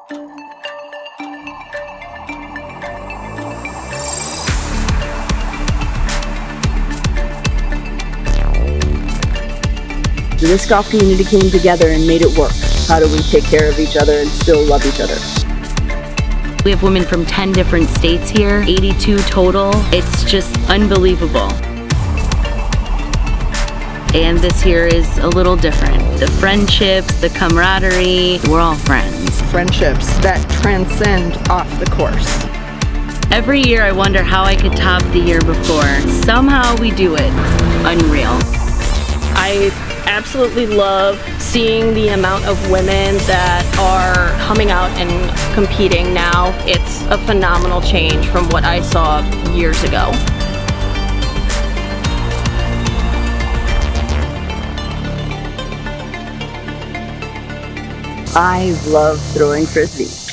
This golf community came together and made it work. How do we take care of each other and still love each other? We have women from 10 different states here, 82 total. It's just unbelievable. And this year is a little different. The friendships, the camaraderie, we're all friends. Friendships that transcend off the course. Every year I wonder how I could top the year before. Somehow we do it. Unreal. I absolutely love seeing the amount of women that are coming out and competing now. It's a phenomenal change from what I saw years ago. I love throwing frisbees.